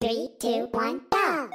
3, 2, 1, go!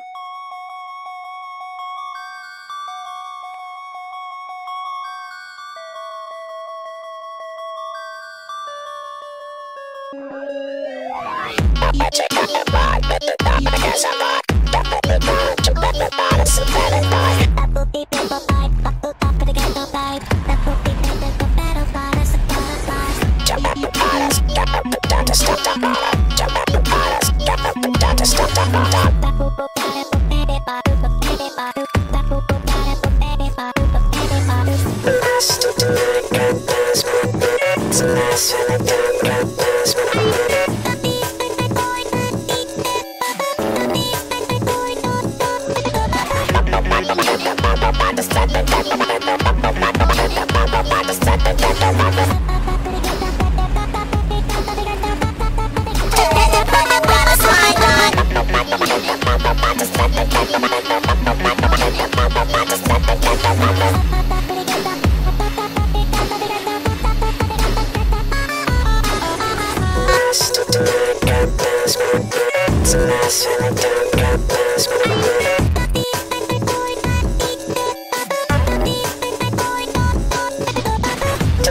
Check out the vibe at the top of the gas I got. Definitely gonna jump at the bottom, so let it die. That will be people vibe, that will top of the ghetto vibe. That will be people battle bottoms, the butterflies. Jump at the bottoms, jump up and down to stop the bottom. Jump at the bottoms, jump up and down to stop the bottom. That will go down and baby bottom, baby bottom. That will go down and baby bottom, baby bottom. Last of the night, got this one. It's the last of the time, got this one.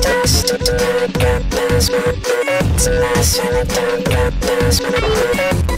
It's the last of the time, got this one.